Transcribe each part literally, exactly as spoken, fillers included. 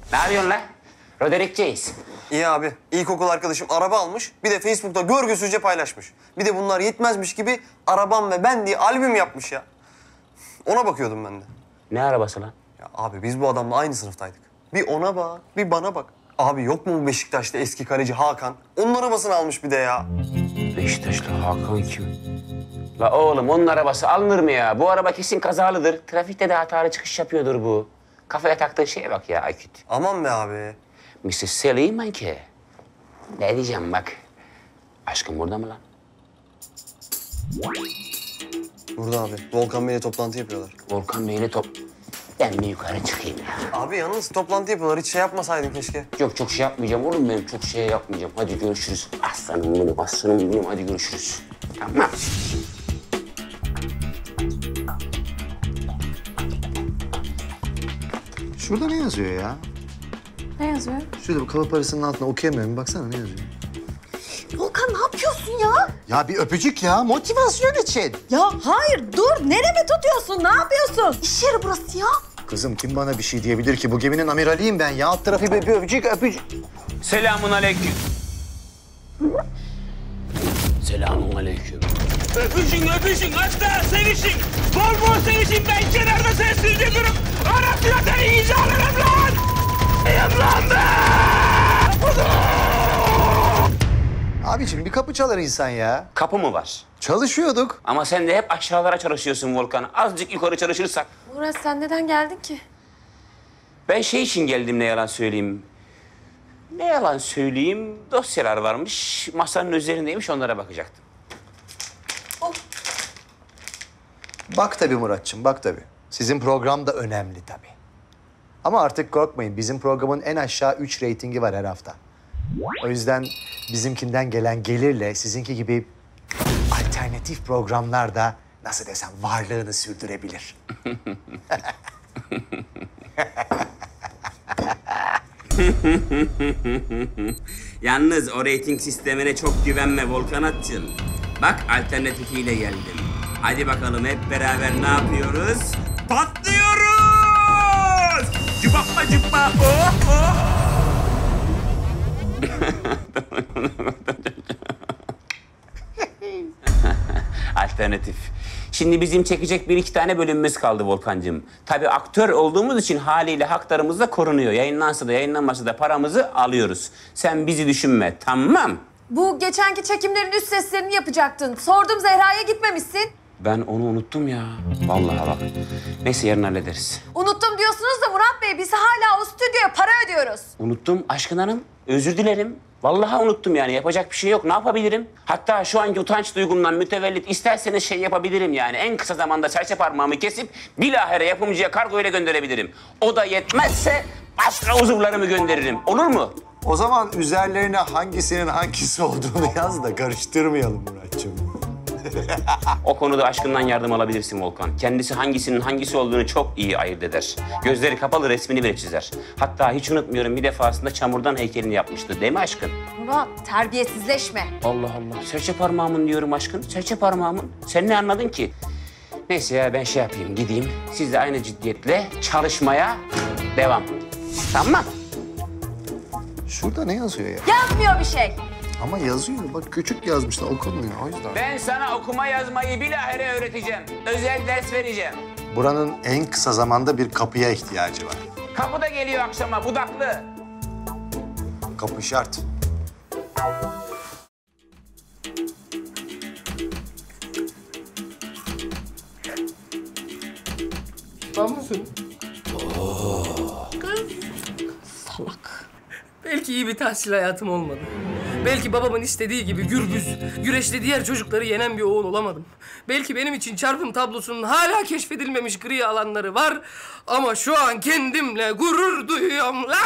Ne yapıyorsun lan? Roderikçeyiz. İyi abi. İlkokul arkadaşım araba almış. Bir de Facebook'ta görgüsüzce paylaşmış. Bir de bunlar yetmezmiş gibi Arabam ve Ben diye albüm yapmış ya. Ona bakıyordum ben de. Ne arabası lan? Ya abi biz bu adamla aynı sınıftaydık. Bir ona bak, bir bana bak. Abi yok mu bu Beşiktaş'ta eski kaleci Hakan? Onun arabasını almış bir de ya. Beşiktaşlı Hakan kim? La oğlum onun arabası alınır mı ya? Bu araba kesin kazalıdır. Trafikte de hatalı çıkış yapıyordur bu. Kafaya taktığı şeye bak ya Akit. Aman be abi. missus Seliman ki. Ne diyeceğim bak. Aşkım burada mı lan? Burada abi. Volkan Bey'le toplantı yapıyorlar. Volkan Bey'le top... Ben bir yukarı çıkayım ya. Abi yalnız toplantı yapıyorlar. Hiç şey yapmasaydın keşke. Yok çok şey yapmayacağım oğlum benim. Çok şey yapmayacağım. Hadi görüşürüz. Aslanım benim, aslanım benim. Hadi görüşürüz. Tamam. Şurada ne yazıyor ya? Ne yazıyor? Şurada bu kaba parasının altına okuyamıyorum. Baksana ne yazıyor? Volkan ne yapıyorsun ya? Ya bir öpücük ya, motivasyon için. Ya hayır dur. Nereme tutuyorsun? Ne yapıyorsun? İş yeri burası ya. Kızım kim bana bir şey diyebilir ki? Bu geminin amiraliyim ben ya. Alt tarafı bir öpücük, öpücük. Selamun aleyküm. Selamun aleyküm. Öpüşün, öpüşün, hatta sevişin. Bol bol sevişin, ben kenarda sessizce durup arasına seni iyice alırım lan! Yiyem lan ben! Abiciğim bir kapı çalar insan ya. Kapı mı var? Çalışıyorduk. Ama sen de hep aşağılara çalışıyorsun Volkan. Azıcık yukarı çalışırsak. Murat sen neden geldin ki? Ben şey için geldim ne yalan söyleyeyim. Ne yalan söyleyeyim, dosyalar varmış. Masanın üzerindeymiş, onlara bakacaktım. Bak tabii Muratçım, bak tabii. Sizin program da önemli tabii. Ama artık korkmayın. Bizim programın en aşağı üç reytingi var her hafta. O yüzden bizimkinden gelen gelirle sizinki gibi alternatif programlar da nasıl desem varlığını sürdürebilir. Yalnız o reyting sistemine çok güvenme Volkanatçım. Bak alternatifiyle geldim. Hadi bakalım hep beraber ne yapıyoruz? Patlıyoruz! Cıbappa cıbba oh oh! Alternatif. Şimdi bizim çekecek bir iki tane bölümümüz kaldı Volkancığım. Tabii aktör olduğumuz için haliyle haklarımız da korunuyor. Yayınlansa da yayınlanmasa da paramızı alıyoruz. Sen bizi düşünme, tamam? Bu geçenki çekimlerin üst seslerini yapacaktın. Sordum Zehra'ya gitmemişsin. Ben onu unuttum ya. Vallahi bak. Neyse yarın hallederiz. Unuttum diyorsunuz da Murat Bey biz hala o stüdyoya para ödüyoruz. Unuttum Aşkın Hanım. Özür dilerim. Vallahi unuttum yani. Yapacak bir şey yok. Ne yapabilirim? Hatta şu anki utanç duygumdan mütevellit isterseniz şey yapabilirim yani. En kısa zamanda serçe parmağımı kesip bilahare yapımcıya kargo ile gönderebilirim. O da yetmezse başka uzuvlarımı gönderirim. Olur mu? O zaman üzerlerine hangisinin hangisi olduğunu yaz da karıştırmayalım Muratçım. O konuda Aşkın'dan yardım alabilirsin Volkan. Kendisi hangisinin hangisi olduğunu çok iyi ayırt eder. Gözleri kapalı resmini bile çizer. Hatta hiç unutmuyorum bir defasında çamurdan heykelini yapmıştı. Değil mi Aşkın? Murat terbiyesizleşme. Allah Allah. Serçe parmağımın diyorum Aşkın. Serçe parmağımın. Sen ne anladın ki? Neyse ya ben şey yapayım gideyim. Siz de aynı ciddiyetle çalışmaya devam. Tamam. Şurada ne yazıyor ya? Yazmıyor bir şey. Ama yazıyor. Bak küçük yazmışlar. Okunmuyor o yüzden. Ben sana okuma yazmayı bilahare öğreteceğim. Özel ders vereceğim. Buranın en kısa zamanda bir kapıya ihtiyacı var. Kapı da geliyor akşama budaklı. Kapı şart. Tamam mısın? Salak. Belki iyi bir tahsil hayatım olmadı. Belki babamın istediği gibi gürbüz, güreşte diğer çocukları yenen bir oğul olamadım. Belki benim için çarpım tablosunun hala keşfedilmemiş gri alanları var. Ama şu an kendimle gurur duyuyorum lan!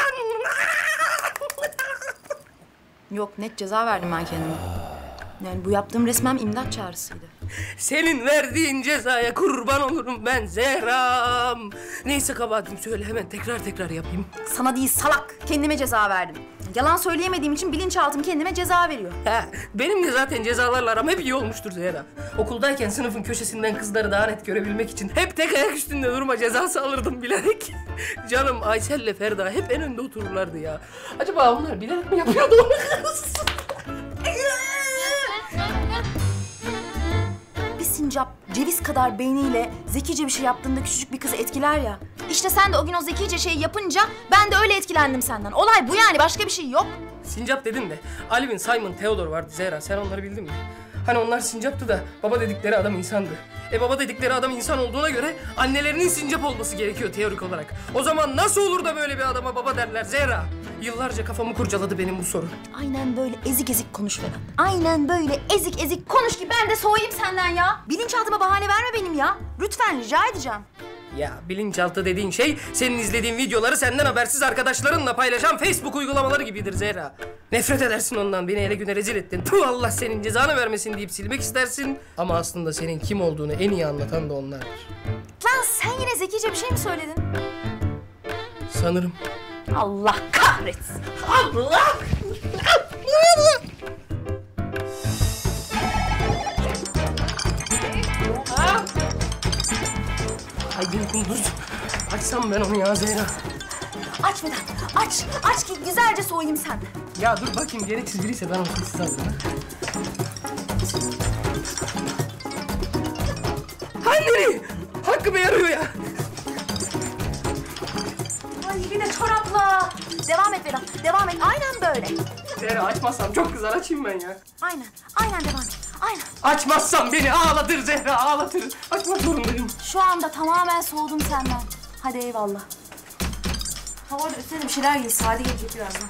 Yok, net ceza verdim ben kendime. Yani bu yaptığım resmen imdat çağrısıydı. Senin verdiğin cezaya kurban olurum ben Zehra'm. Neyse kabahatim söyle hemen tekrar tekrar yapayım. Sana değil salak, kendime ceza verdim. Yalan söyleyemediğim için bilinçaltım kendime ceza veriyor. He, benim de zaten cezalarla aram hep iyi olmuştur Zehra. Okuldayken sınıfın köşesinden kızları daha net görebilmek için hep tek ayak üstünde durma cezası alırdım bilerek. Canım Aysel'le Ferda hep en önde otururlardı ya. Acaba onlar bilerek mi yapıyordu onu kız? Bir sincap ceviz kadar beyniyle zekice bir şey yaptığında küçücük bir kızı etkiler ya. İşte sen de o gün o zekice şeyi yapınca ben de öyle etkilendim senden. Olay bu yani, başka bir şey yok. Sincap dedin de Alvin, Simon, Theodore vardı Zehra. Sen onları bildin mi? Hani onlar sincaptı da baba dedikleri adam insandı. E baba dedikleri adam insan olduğuna göre annelerinin sincap olması gerekiyor teorik olarak. O zaman nasıl olur da böyle bir adama baba derler Zehra? Yıllarca kafamı kurcaladı benim bu soru. Aynen böyle ezik ezik konuş Vedat. Aynen böyle ezik ezik konuş ki ben de soğuyayım senden ya. Bilinçaltıma bahane verme benim ya. Lütfen rica edeceğim. Ya bilinçaltı dediğin şey senin izlediğin videoları senden habersiz arkadaşlarınla paylaşan Facebook uygulamaları gibidir Zehra. Nefret edersin ondan, beni ele güne rezil ettin. Puh, Allah senin cezanı vermesin deyip silmek istersin. Ama aslında senin kim olduğunu en iyi anlatan da onlardır. Lan sen yine zekice bir şey mi söyledin? Sanırım. Allah kahretsin. Allah! Ay bir kunduz. Açsam ben onu ya Zehra. Aç Vedat, aç. Aç ki güzelce soğuyayım senden. Ya dur bakayım, gereksiz biriyse ben onu sessiz alırım. Anneni! Hakkı Bey arıyor ya. Ay yine çorapla. Devam et Vedat, devam et. Aynen böyle. Zehra açmazsam çok kızar, açayım ben ya. Aynen, aynen devam et. Aynen. Açmazsam beni ağlatır Zehra, ağlatır. Açmak zorundayım. Şu anda tamamen soğudum senden. Hadi eyvallah. Ha orada üstüne bir şeyler gel. Sade gelecek birazdan.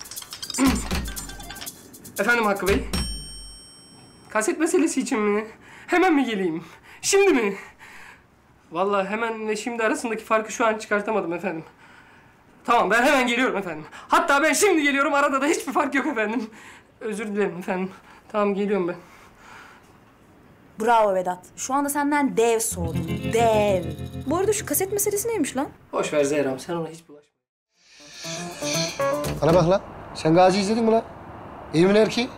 Efendim Hakkı Bey? Kaset meselesi için mi? Hemen mi geleyim? Şimdi mi? Vallahi hemen ve şimdi arasındaki farkı şu an çıkartamadım efendim. Tamam, ben hemen geliyorum efendim. Hatta ben şimdi geliyorum, arada da hiçbir fark yok efendim. Özür dilerim efendim. Tamam, geliyorum ben. Bravo Vedat. Şu anda senden dev soğudum. Dev. Bu arada şu kaset meselesi neymiş lan? Boş ver Zehra'm, sen ona hiç bulaşma. Bana bak lan. Sen Gazi izledin mi lan? Evimin erkeği.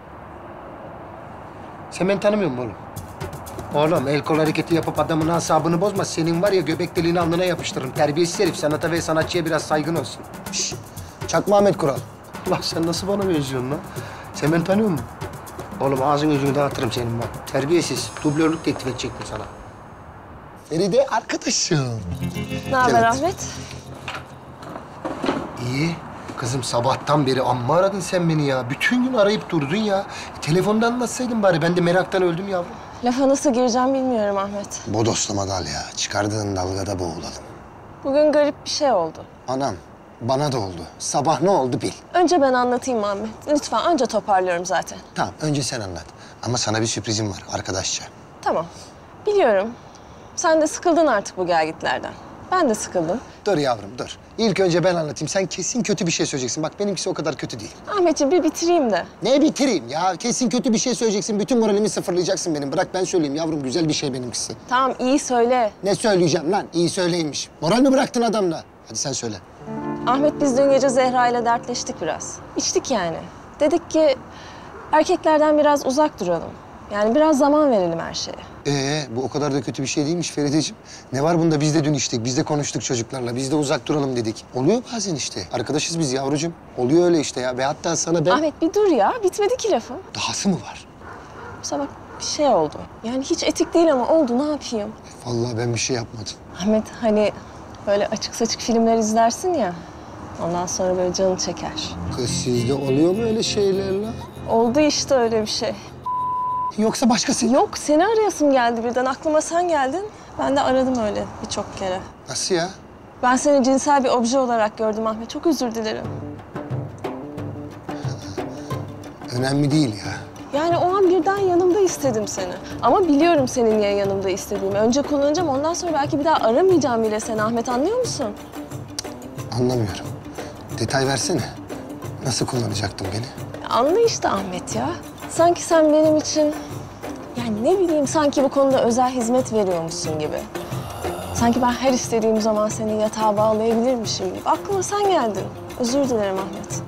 Sen beni tanımıyor musun oğlum? Oğlum el kol hareketi yapıp adamın asabını bozma. Senin var ya göbek deliğini alnına yapıştırırım. Terbiyesiz herif. Sanata ve sanatçıya biraz saygın olsun. Şşş. Çakma Ahmet Kural. Ulan sen nasıl bana benziyorsun lan? Sen beni tanıyor musun? Oğlum ağzını yüzünü dağıtırım senin bak. Terbiyesiz. Dublörlük teklif edecektim sana. Feride arkadaşım. Ne haber Evet. Ahmet? İyi. Kızım sabahtan beri amma aradın sen beni ya. Bütün gün arayıp durdun ya. Telefondan anlatsaydın bari. Ben de meraktan öldüm yavrum. Lafa nasıl gireceğim bilmiyorum Ahmet. Bodoslama dal ya. Çıkardığın dalgada boğulalım. Bugün garip bir şey oldu. Anam, bana da oldu. Sabah ne oldu bil. Önce ben anlatayım Ahmet. Lütfen, anca toparlıyorum zaten. Tamam, önce sen anlat. Ama sana bir sürprizim var arkadaşça. Tamam. Biliyorum. Sen de sıkıldın artık bu gelgitlerden. Ben de sıkıldım. Dur yavrum, dur. İlk önce ben anlatayım. Sen kesin kötü bir şey söyleyeceksin. Bak benimkisi o kadar kötü değil. Ahmetciğim bir bitireyim de. Ne bitireyim ya? Kesin kötü bir şey söyleyeceksin. Bütün moralimi sıfırlayacaksın benim. Bırak ben söyleyeyim yavrum. Güzel bir şey benimkisi. Tamam, iyi söyle. Ne söyleyeceğim lan? İyi söyleymiş. Moral mi bıraktın adamla? Hadi sen söyle. Ahmet, biz dün gece Zehra ile dertleştik biraz. İçtik yani. Dedik ki erkeklerden biraz uzak duralım. Yani biraz zaman verelim her şeye. Ee, bu o kadar da kötü bir şey değilmiş Ferideciğim. Ne var bunda? Biz de dün içtik, biz de konuştuk çocuklarla. Biz de uzak duralım dedik. Oluyor bazen işte. Arkadaşız biz yavrucuğum. Oluyor öyle işte ya. Ve hatta sana ben... Ahmet bir dur ya. Bitmedi ki lafım. Dahası mı var? Sabah bir şey oldu. Yani hiç etik değil ama oldu. Ne yapayım? Vallahi ben bir şey yapmadım. Ahmet, hani böyle açık saçık filmler izlersin ya. Ondan sonra böyle canı çeker. Kız sizde oluyor mu öyle şeyler lan? Oldu işte öyle bir şey. Yoksa başkası? Yok, seni arayasım geldi birden. Aklıma sen geldin. Ben de aradım öyle birçok kere. Nasıl ya? Ben seni cinsel bir obje olarak gördüm Ahmet. Çok özür dilerim. Önemli değil ya. Yani o an birden yanımda istedim seni. Ama biliyorum senin niye yanımda istediğimi. Önce kullanacağım, ondan sonra belki bir daha aramayacağım bile seni Ahmet. Anlıyor musun? Anlamıyorum. Detay versene. Nasıl kullanacaktın beni? Anla işte Ahmet ya. Sanki sen benim için... Yani ne bileyim, sanki bu konuda özel hizmet veriyormuşsun gibi. Sanki ben her istediğim zaman seni yatağa bağlayabilirmişim gibi. Aklıma sen geldin. Özür dilerim Ahmet.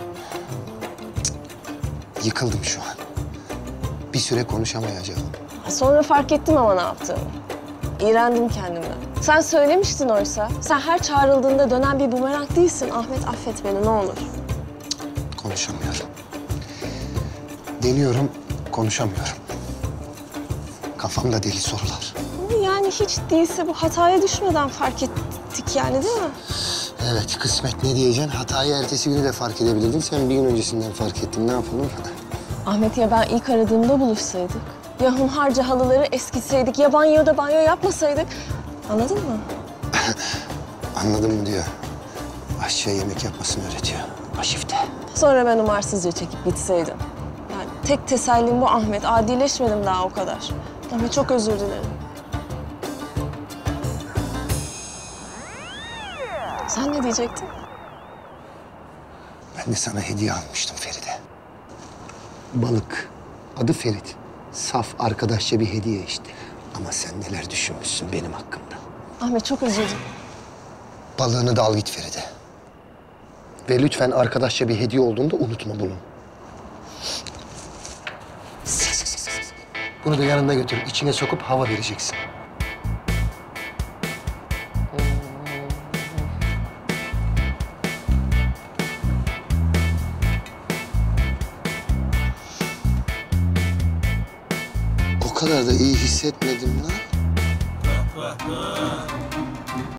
Yıkıldım şu an. Bir süre konuşamayacağım. Sonra fark ettim ama ne yaptığını. İğrendim kendimden. Sen söylemiştin oysa. Sen her çağrıldığında dönen bir bumerang değilsin. Ahmet affet beni ne olur. Konuşamıyorum. Deniyorum, konuşamıyorum. Kafamda deli sorular. Ama yani hiç değilse bu hataya düşmeden fark ettik yani değil mi? Evet, kısmet ne diyeceksin? Hatayı ertesi günü de fark edebilirdin. Sen bir gün öncesinden fark ettin. Ne yapalım? Ahmet ya ben ilk aradığımda buluşsaydık. Ya hunharca halıları eskitseydik. Ya banyoda banyo yapmasaydık. Anladın mı? Anladın mı diyor. Aşçıya yemek yapmasını öğretiyor. Aşifte. Sonra ben umarsızca çekip gitseydim. Yani tek tesellim bu Ahmet. Adileşmedim daha o kadar. Ahmet çok özür dilerim. Sen ne diyecektin? Ben de sana hediye almıştım Feride. Balık. Adı Ferit. Saf arkadaşça bir hediye işte. Ama sen neler düşünmüşsün benim hakkımda. Ahmet çok özür dilerim. Balığını da al git Feride. Ve lütfen arkadaşça bir hediye olduğunda unutma bunu. Bunu da yanında götür. İçine sokup hava vereceksin. O kadar da iyi hissetmedim lan.